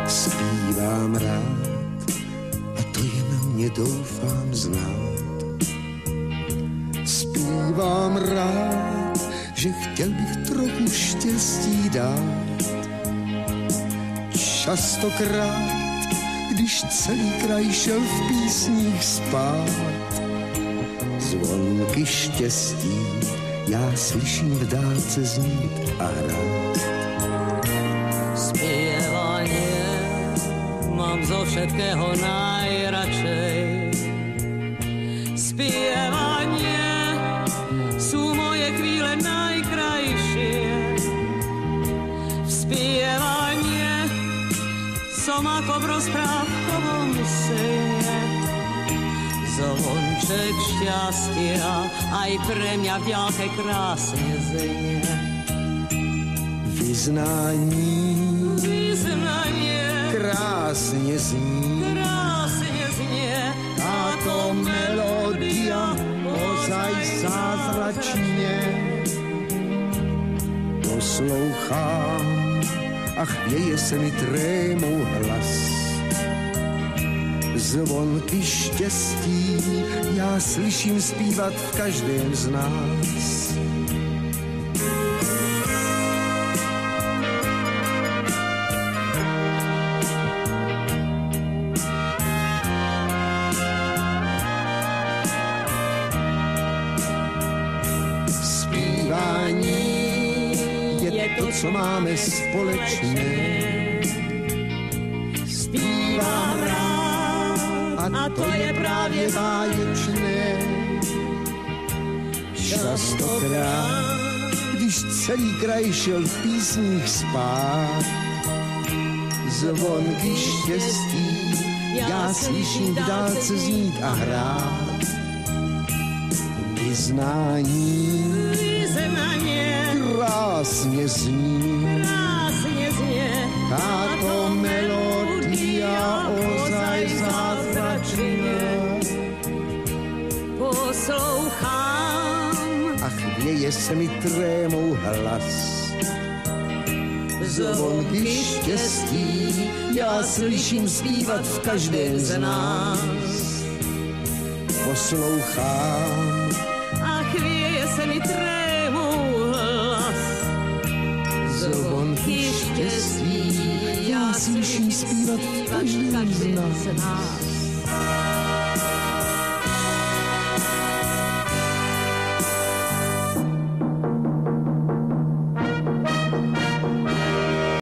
zpívám rád a to jen mě doufám znát. Zpívám rád, že chtěl bych trochu štěstí dát. Častokrát, když celý kraj šel v písních spát, zvonky štěstí já slyším v dálce znít a hrát. Spievanie mám zo všetkého najradšej. Spievanie sú moje chvíle najkrajšie. V spievanie som ako v rozprávkovom sne. Zvonček šťastia aj pre mňa v ďalke krásne znie. Vyznání krásne znie. Táto melodia ozaj zázračne. Poslouchám a chvěje se mi trémou hlas. Zvonky štěstí já slyším zpívat v každém z nás. Co máme společné. Zpívám rád a to je právě báječné. Častokrát, když celý kraj šel v písních spát, zvonky štěstí já slyším v dálce znít a hrát. Vyznání krásne znie, táto melodia ozaj zázračná. Poslouchám a chvěje se mi trémou hlas. Zvonky štěstí já slyším zpívat v každém z nás. Poslouchám a chvěje se mi trémou hlas. Zvonky štěstí já slyším zpívat v každém z nás.